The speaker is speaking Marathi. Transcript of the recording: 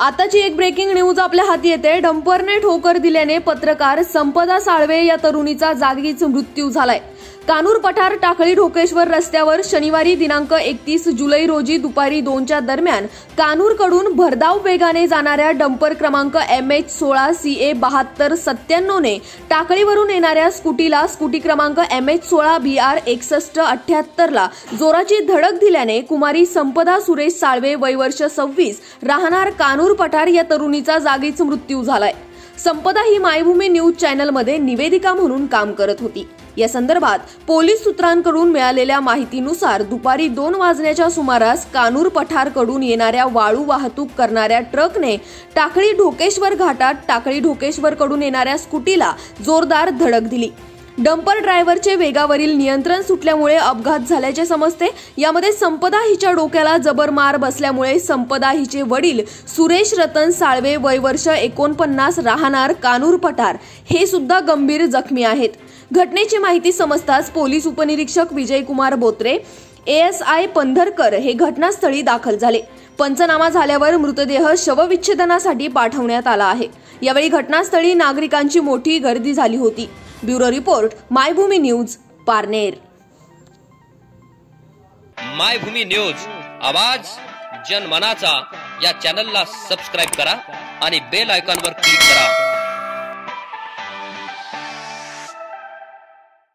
आताची एक ब्रेकिंग न्यूज आपल्या हाती येते। डंपरने ठोकर दिल्याने पत्रकार संपदा साळवे या तरुणीचा जागीच मृत्यू झालाय। कानूर पठार टाकळी ढोकेश्वर रस्त्यावर शनिवारी दिनांक 31 जुलै रोजी दुपारी 2च्या दरम्यान कानूरकडून भरधाव वेगाने जाणाऱ्या डंपर क्रमांक MH16 CA 7297 ने टाकळीवरून येणाऱ्या स्कूटीला स्कूटी क्रमांक MH16 BR 6178 ला जोराची धडक दिल्याने कुमारी संपदा सुरेश साळवे वय वर्ष 26 राहणार कानूर पठार या तरुणीचा जागीच मृत्यू झालाय। संपदा ही मायभूमी न्यूज चॅनलमध्ये निवेदिका म्हणून काम करत होती। या संदर्भात पोलीस सूत्रांकडून मिळालेल्या माहितीनुसार दुपारी 2 वाजण्याच्या सुमारास कानूर पठारकडून येणाऱ्या वाळू वाहतूक करणाऱ्या ट्रकने टाकळी ढोकेश्वर घाटात टाकळी ढोकेश्वरकडून येणाऱ्या स्कूटीला जोरदार धडक दिली। डंपर ड्रायव्हरचे वेगावरील नियंत्रण सुटल्यामुळे अपघात झाल्याचे समजते। यामध्ये संपदा हिच्या डोक्याला जबर मार बसल्यामुळे संपदा हिचे वडील सुरेश रतन साळवे वय वर्ष 49 राहणार कानूर पठार हे सुद्धा गंभीर जखमी आहेत। घटनेची माहिती समजताच पोलीस उपनिरीक्षक विजयकुमार बोत्रे ASI पंधरकर हे घटनास्थळी दाखल झाले। पंचनामा झाल्यावर मृतदेह शवविच्छेदनासाठी पाठवण्यात आला आहे। यावेळी घटनास्थळी नागरिकांची मोठी गर्दी झाली होती। Bureau report Maybhumi news Parner. Maybhumi news आवाज जनमनाचा या चॅनलला सबस्क्राइब करा आणि बेल आयकॉनवर क्लिक करा।